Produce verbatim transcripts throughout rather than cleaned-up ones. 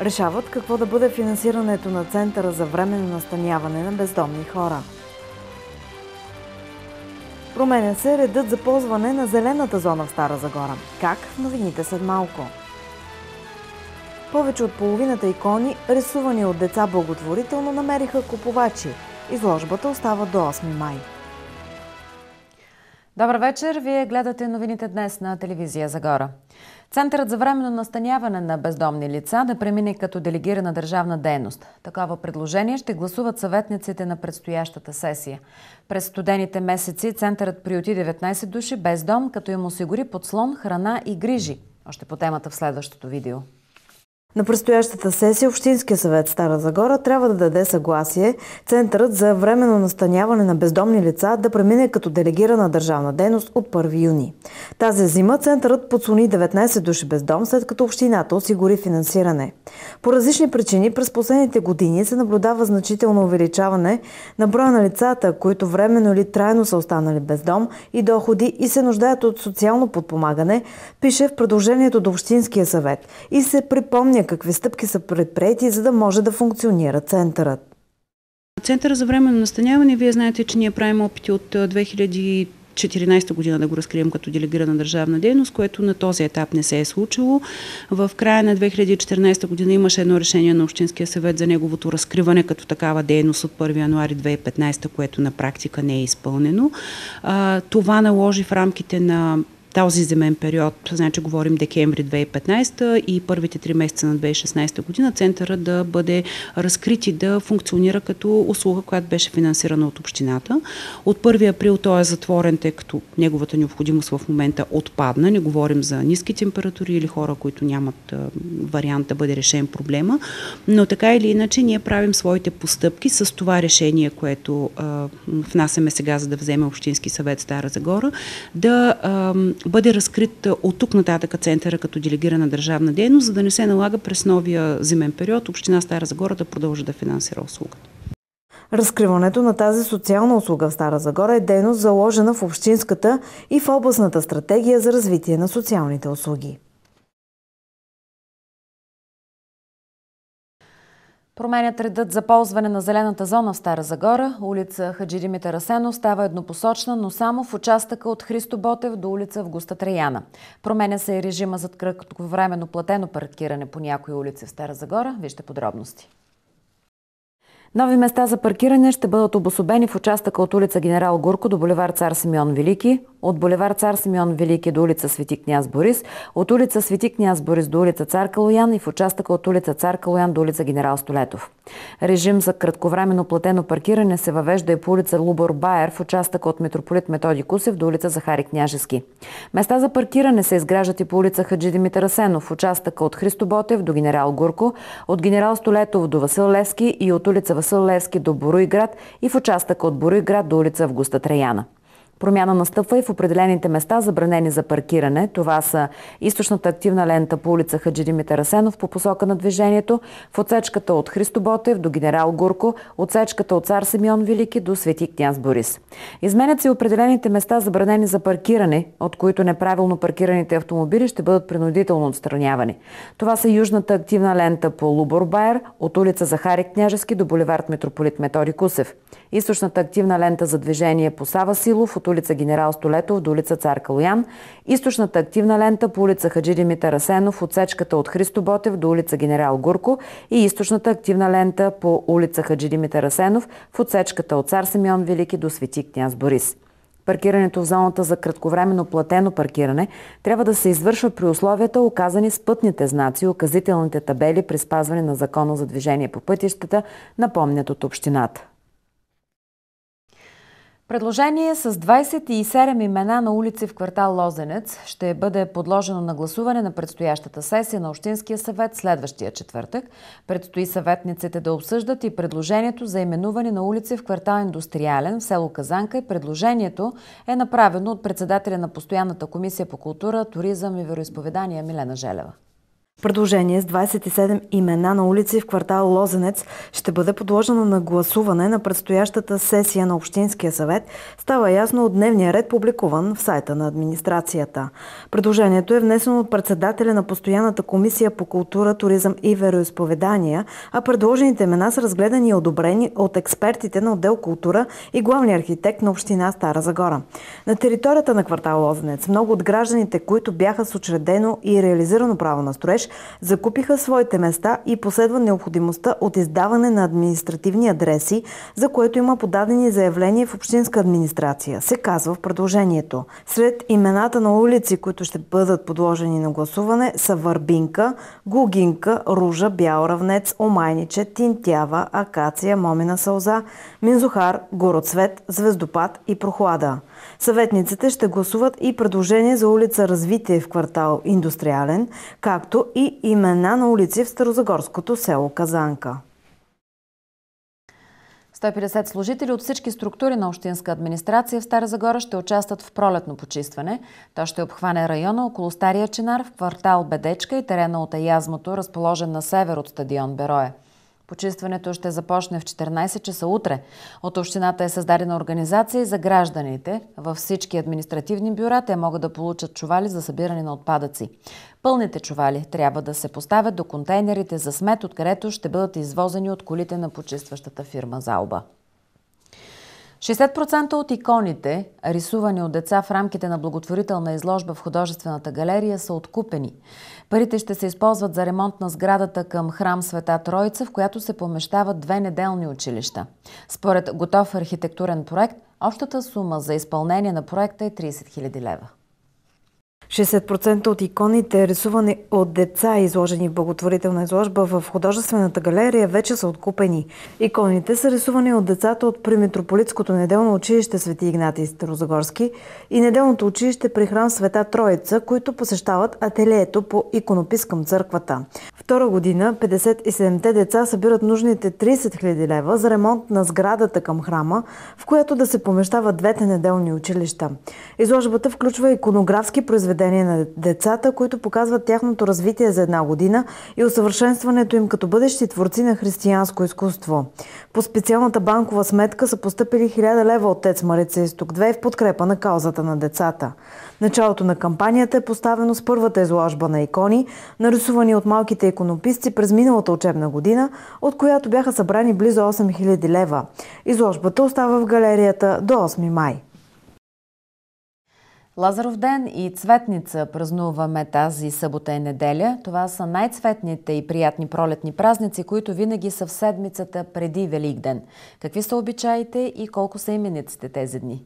Решават какво да бъде финансирането на Центъра за временно настаняване на бездомни хора. Променя се редът за ползване на зелената зона в Стара Загора. Как? В новините след малко. Повече от половината икони, рисувани от деца благотворително, намериха купувачи. Изложбата остава до осми май. Добър вечер! Вие гледате новините днес на телевизия Загора. Центърът за временно настаняване на бездомни лица да премине като делегирана държавна дейност. Такова предложение ще гласуват съветниците на предстоящата сесия. През студените месеци центърът приюти деветнайсет души без дом, като им осигури подслон, храна и грижи. Още по темата в следващото видео. На предстоящата сесия Общинския съвет Стара Загора трябва да даде съгласие Центърът за временно настаняване на бездомни лица да премине като делегирана държавна дейност от първи юни. Тази зима Центърът подслони деветнайсет души без дом, след като общината осигури финансиране. По различни причини през последните години се наблюдава значително увеличаване на броя на лицата, които временно или трайно са останали без дом и доходи и се нуждаят от социално подпомагане, пише в предложението до Общинския съвет и се припомня какви стъпки са предприети, за да може да функционира центърът. Центъра за временно настаняване, вие знаете, че ние правим опити от две хиляди и четиринайсета година да го разкрием като делегирана държавна дейност, което на този етап не се е случило. В края на две хиляди и четиринайсета година имаше едно решение на Общинския съвет за неговото разкриване като такава дейност от първи януари две хиляди и петнайсета, което на практика не е изпълнено. Това наложи в рамките на този зимен период, значи говорим декември две хиляди и петнайсета и първите три месеца на две хиляди и шестнайсета година, центъра да бъде разкрит и да функционира като услуга, която беше финансирана от общината. От първи април той е затворен, тъй като неговата необходимост в момента отпадна. Не говорим за ниски температури или хора, които нямат вариант да бъде решен проблема, но така или иначе ние правим своите постъпки с това решение, което а, внасяме сега, за да вземе Общински съвет Стара Загора, да а, бъде разкрит от тук нататък центъра като делегирана държавна дейност, за да не се налага през новия зимен период Община Стара Загора да продължи да финансира услугата. Разкриването на тази социална услуга в Стара Загора е дейност заложена в общинската и в областната стратегия за развитие на социалните услуги. Променят редът за ползване на зелената зона в Стара Загора. Улица Хаджи Димитър Асенов става еднопосочна, но само в участъка от Христо Ботев до улица Августа Траяна. Променя се и режима за кратковременно платено паркиране по някои улици в Стара Загора. Вижте подробности. Нови места за паркиране ще бъдат обособени в участъка от улица Генерал Гурко до булевар Цар Симеон Велики, от булевар Цар Симеон Велики до улица Свети княз Борис, от улица Свети княз Борис до улица Цар Калоян и в участъка от улица Цар Калоян до улица Генерал Столетов. Режим за кратковременно платено паркиране се въвежда и по улица Лубор Баер в участъка от митрополит Методи Кусев до улица Захари Княжески. Места за паркиране се изграждат и по улица Хаджи Димитър Асенов в участъка от Христо Ботев до Генерал Гурко, от Генерал Столетов до Васил Левски и от улица Васил Левски до Боруйград и в участъка от Боруйград до улица Августа Траяна. Промяна настъпва и в определените места, забранени за паркиране. Това са източната активна лента по улица Хаджи Димитър Асенов по посока на движението, в отсечката от Христо Ботев до Генерал Гурко, отсечката от Цар Симеон Велики до Свети княз Борис. Изменят се определените места, забранени за паркиране, от които неправилно паркираните автомобили ще бъдат принудително отстранявани. Това са южната активна лента по Лубор Баер от улица Захари Княжески до булевард Митрополит Методи Кусев. Източната активна лента за движение по Сава Силов от улица Генерал Столетов до улица Цар Калоян, източната активна лента по улица Хаджи Димитър Асенов, отсечката от Христо Ботев до улица Генерал Гурко и източната активна лента по улица Хаджи Димитър Асенов в отсечката от Цар Симеон Велики до Свети княз Борис. Паркирането в зоната за кратковременно платено паркиране трябва да се извършва при условията, указани с пътните знаци и указителните табели при спазване на Закона за движение по пътищата, напомнят от общината. Предложение с двайсет и седем имена на улици в квартал Лозенец ще бъде подложено на гласуване на предстоящата сесия на Общинския съвет следващия четвъртък. Предстои съветниците да обсъждат и предложението за именуване на улици в квартал Индустриален в село Казанка и предложението е направено от председателя на Постоянната комисия по култура, туризъм и вероизповедания Милена Желева. Предложение с двадесет и седем имена на улици в квартал Лозенец ще бъде подложено на гласуване на предстоящата сесия на Общинския съвет, става ясно от дневния ред, публикуван в сайта на администрацията. Предложението е внесено от председателя на Постоянната комисия по култура, туризъм и вероизповедания, а предложените имена са разгледани и одобрени от експертите на отдел култура и главния архитект на община Стара Загора. На територията на квартал Лозенец много от гражданите, които бяха с учредено и реализирано право на строеж, закупиха своите места и последва необходимостта от издаване на административни адреси, за което има подадени заявления в общинска администрация, се казва в предложението. Сред имената на улици, които ще бъдат подложени на гласуване, са Върбинка, Гугинка, Ружа, Бял равнец, Омайниче, Тинтява, Акация, Момина сълза, Минзухар, Гороцвет, Звездопад и Прохлада. Съветниците ще гласуват и предложение за улица Развитие в квартал Индустриален, както и имена на улици в старозагорското село Казанка. сто и петдесет служители от всички структури на общинска администрация в Стара Загора ще участват в пролетно почистване. То ще обхване района около Стария Чинар в квартал Бедечка и терена от Аязмото, разположен на север от стадион Берое. Почистването ще започне в четиринадесет часа утре. От общината е създадена организация и за гражданите. Във всички административни бюра те могат да получат чували за събиране на отпадъци. Пълните чували трябва да се поставят до контейнерите за смет, откъдето ще бъдат извозени от колите на почистващата фирма Залба. шейсет процента от иконите, рисувани от деца в рамките на благотворителна изложба в художествената галерия, са откупени. Парите ще се използват за ремонт на сградата към храм Света Троица, в която се помещават две неделни училища. Според готов архитектурен проект, общата сума за изпълнение на проекта е тридесет хиляди лева. шейсет процента от иконите, рисувани от деца, изложени в благотворителна изложба в художествената галерия, вече са откупени. Иконите са рисувани от децата от Примитрополитското неделно училище Свети Игнатий Старозагорски и неделното училище при храм Света Троица, които посещават ателието по иконопис към църквата. Втора година петдесет и седемте деца събират нужните тридесет хиляди лева за ремонт на сградата към храма, в която да се помещават двете неделни училища. Изложбата включва иконографски произведения на децата, които показват тяхното развитие за една година и усъвършенстването им като бъдещи творци на християнско изкуство. По специалната банкова сметка са постъпили хиляда лева от ТЕЦ Марица Изток две в подкрепа на каузата на децата. Началото на кампанията е поставено с първата изложба на икони, нарисувани от малките иконописци през миналата учебна година, от която бяха събрани близо осем хиляди лева. Изложбата остава в галерията до осми май. Лазаров ден и Цветница празнуваме тази събота и неделя. Това са най-цветните и приятни пролетни празници, които винаги са в седмицата преди Великден. Какви са обичаите и колко са имениците тези дни?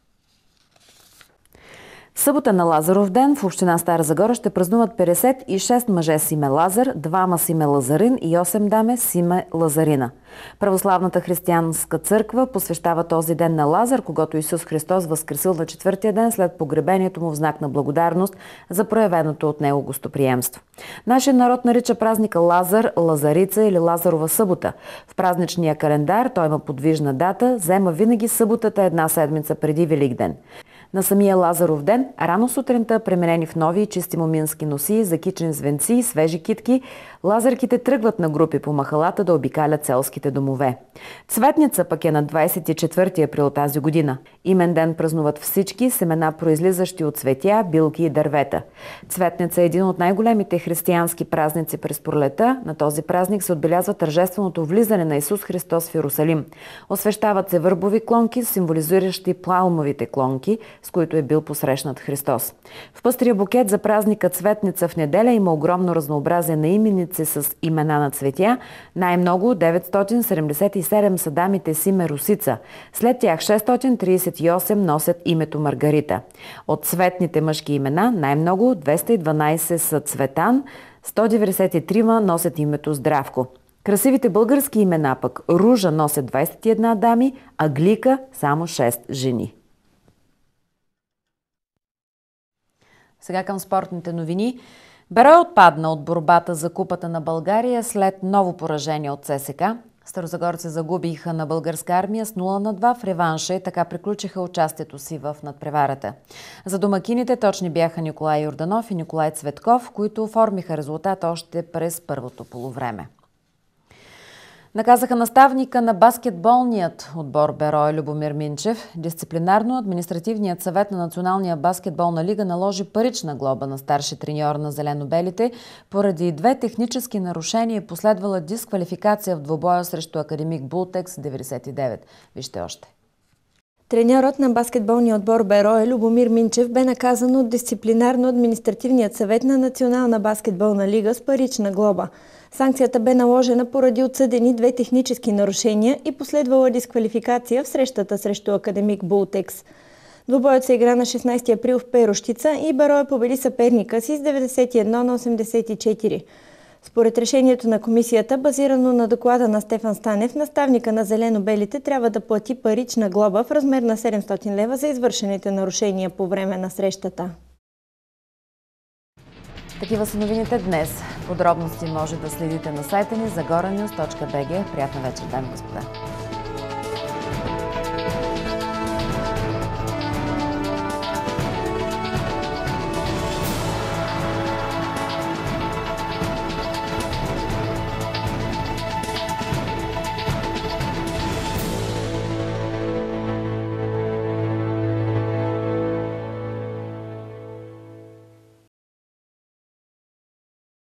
Събота на Лазаров ден в община Стара Загора ще празнуват петдесет и шест мъже с име Лазар, двама с име Лазарин и осем дами с име Лазарина. Православната християнска църква посвещава този ден на Лазар, когато Исус Христос възкресил на четвъртия ден след погребението му в знак на благодарност за проявеното от него гостоприемство. Нашият народ нарича празника Лазар, Лазарица или Лазарова събота. В празничния календар той има подвижна дата, взема винаги съботата една седмица преди Великден. На самия Лазаров ден, рано сутринта, пременени в нови и чисти момински носи, закичени с венци и свежи китки, лазарките тръгват на групи по махалата да обикалят селските домове. Цветница пък е на двадесет и четвърти април тази година. Имен ден празнуват всички семена, произлизащи от цветя, билки и дървета. Цветница е един от най-големите християнски празници през пролета. На този празник се отбелязва тържественото влизане на Исус Христос в Йерусалим. Освещават се върбови клонки, символизиращи палмовите клонки, с които е бил посрещнат Христос. В пъстрия букет за празника Цветница в неделя има огромно разнообразие на именици с имена на цветя. Най-много деветстотин седемдесет и седем са дамите с име Русица. След тях шестстотин тридесет и осем носят името Маргарита. От цветните мъжки имена най-много двеста и дванадесет са Цветан, сто деветдесет и три носят името Здравко. Красивите български имена пък Ружа носят двадесет и една дами, а Глика само шест жени. Сега към спортните новини. Берое отпадна от борбата за Купата на България след ново поражение от ЦСКА. Старозагорци загубиха на българска армия с нула на два в реванша и така приключиха участието си в надпреварата. За домакините точни бяха Николай Йорданов и Николай Цветков, които оформиха резултат още през първото полувреме. Наказаха наставника на баскетболният отбор Берое Любомир Минчев. Дисциплинарно-административният съвет на Националния баскетболна лига наложи парична глоба на старши треньор на зелено-белите поради две технически нарушения и последвала дисквалификация в двубоя срещу Академик Бултекс деветдесет и девет. Вижте още. Треньорът на баскетболния отбор Берое Любомир Минчев бе наказан от Дисциплинарно-административният съвет на Национална баскетболна лига с парична глоба. Санкцията бе наложена поради отсъдени две технически нарушения и последвала дисквалификация в срещата срещу Академик Бултекс. Двубоят се игра на шестнадесети април в Перущица и Берое победи съперника си с деветдесет и едно на осемдесет и четири. Според решението на комисията, базирано на доклада на Стефан Станев, наставника на зелено-белите трябва да плати парична глоба в размер на седемстотин лева за извършените нарушения по време на срещата. Такива са новините днес. Подробности може да следите на сайта ни загора нюз точка би джи. Приятна вечер, дами и господа!